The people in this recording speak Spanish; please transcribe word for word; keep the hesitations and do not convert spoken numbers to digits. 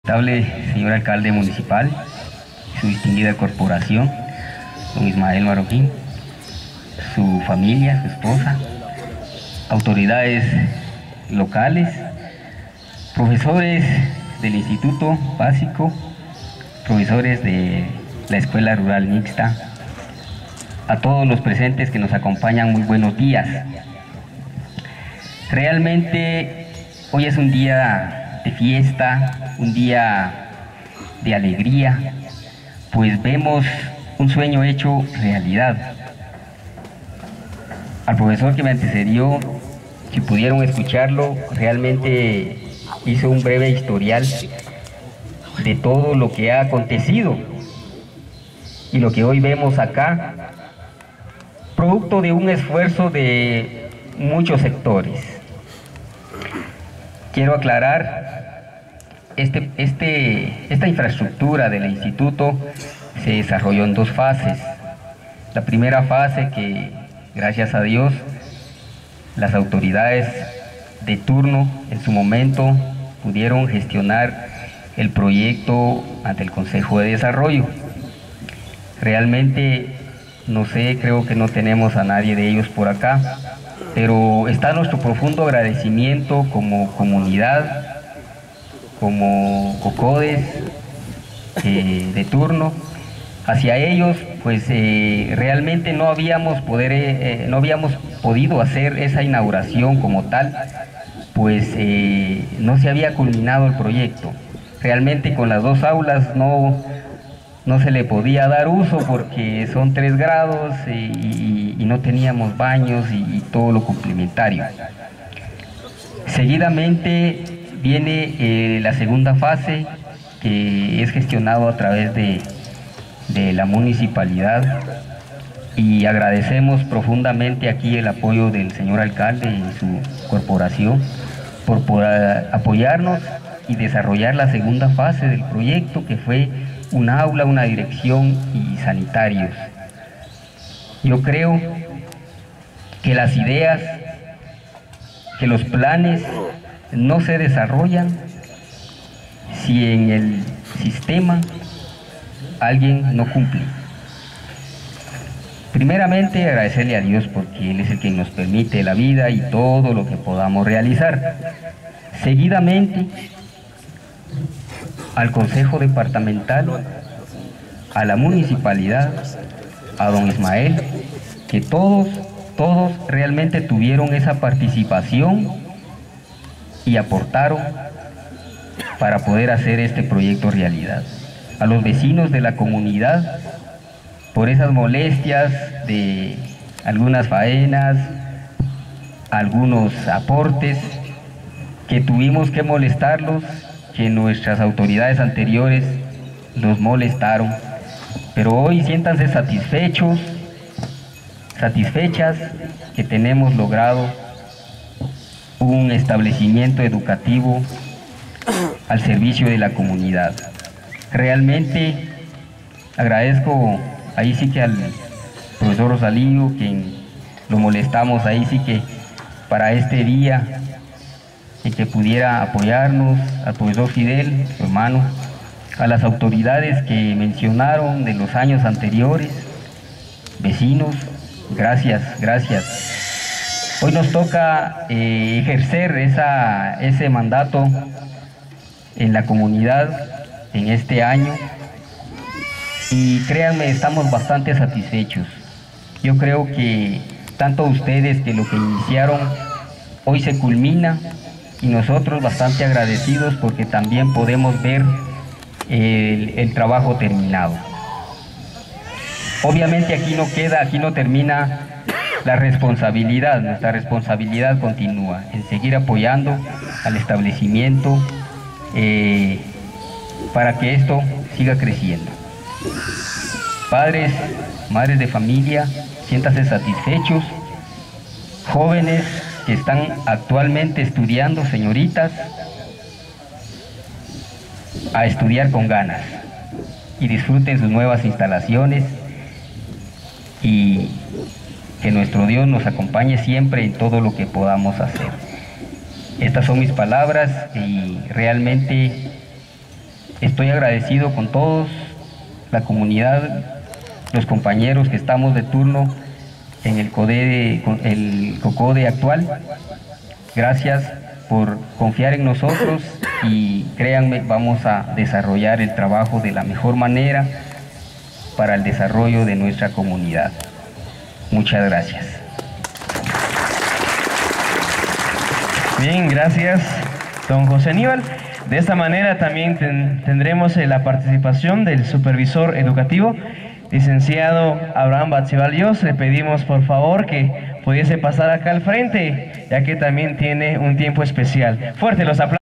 Respetable señor alcalde municipal, su distinguida corporación, don Ismael Marroquín, su familia, su esposa, autoridades locales, profesores del Instituto Básico, profesores de la Escuela Rural Mixta, a todos los presentes que nos acompañan, muy buenos días. Realmente hoy es un día de fiesta, un día de alegría, pues vemos un sueño hecho realidad. Al profesor que me antecedió, si pudieron escucharlo, realmente hizo un breve historial de todo lo que ha acontecido y lo que hoy vemos acá, producto de un esfuerzo de muchos sectores. Quiero aclarar, este, este, esta infraestructura del instituto se desarrolló en dos fases. La primera fase que, gracias a Dios, las autoridades de turno en su momento pudieron gestionar el proyecto ante el Consejo de Desarrollo. Realmente, no sé, creo que no tenemos a nadie de ellos por acá, pero está nuestro profundo agradecimiento como comunidad, como COCODES eh, de turno, hacia ellos, pues eh, realmente no habíamos, poder, eh, no habíamos podido hacer esa inauguración como tal, pues eh, no se había culminado el proyecto. Realmente con las dos aulas no, no se le podía dar uso porque son tres grados eh, y, y no teníamos baños y, y todo lo complementario. Seguidamente viene eh, la segunda fase, que es gestionado a través de, de la municipalidad, y agradecemos profundamente aquí el apoyo del señor alcalde y su corporación por, por a, apoyarnos y desarrollar la segunda fase del proyecto, que fue un aula, una dirección y sanitarios. Yo creo que las ideas, que los planes no se desarrollan si en el sistema alguien no cumple. Primeramente, agradecerle a Dios porque Él es el que nos permite la vida y todo lo que podamos realizar. Seguidamente, al Consejo Departamental, a la Municipalidad, a don Ismael, que todos, todos realmente tuvieron esa participación y aportaron para poder hacer este proyecto realidad. A los vecinos de la comunidad, por esas molestias de algunas faenas, algunos aportes que tuvimos que molestarlos, que nuestras autoridades anteriores los molestaron, pero hoy siéntanse satisfechos, satisfechas que tenemos logrado un establecimiento educativo al servicio de la comunidad. Realmente agradezco ahí sí que al profesor Rosalío, quien lo molestamos ahí sí que para este día, y que pudiera apoyarnos, al profesor Fidel, su hermano, a las autoridades que mencionaron de los años anteriores, vecinos, gracias, gracias. Hoy nos toca eh, ejercer esa, ese mandato en la comunidad en este año y créanme, estamos bastante satisfechos. Yo creo que tanto ustedes que lo que iniciaron hoy se culmina, y nosotros bastante agradecidos porque también podemos ver el, el trabajo terminado. Obviamente aquí no queda, aquí no termina la responsabilidad, nuestra responsabilidad continúa en seguir apoyando al establecimiento eh, para que esto siga creciendo. Padres, madres de familia, siéntanse satisfechos. Jóvenes que están actualmente estudiando, señoritas, a estudiar con ganas y disfruten sus nuevas instalaciones y que nuestro Dios nos acompañe siempre en todo lo que podamos hacer. Estas son mis palabras y realmente Estoy agradecido con todos, la comunidad, los compañeros que estamos de turno en el CODE, el COCODE actual. Gracias por confiar en nosotros y créanme, vamos a desarrollar el trabajo de la mejor manera para el desarrollo de nuestra comunidad. Muchas gracias. Bien, gracias, don José Aníbal. De esta manera también ten, tendremos eh, la participación del supervisor educativo, licenciado Abraham Batzibalios. Le pedimos por favor que pudiese pasar acá al frente, ya que también tiene un tiempo especial. Fuerte los aplausos.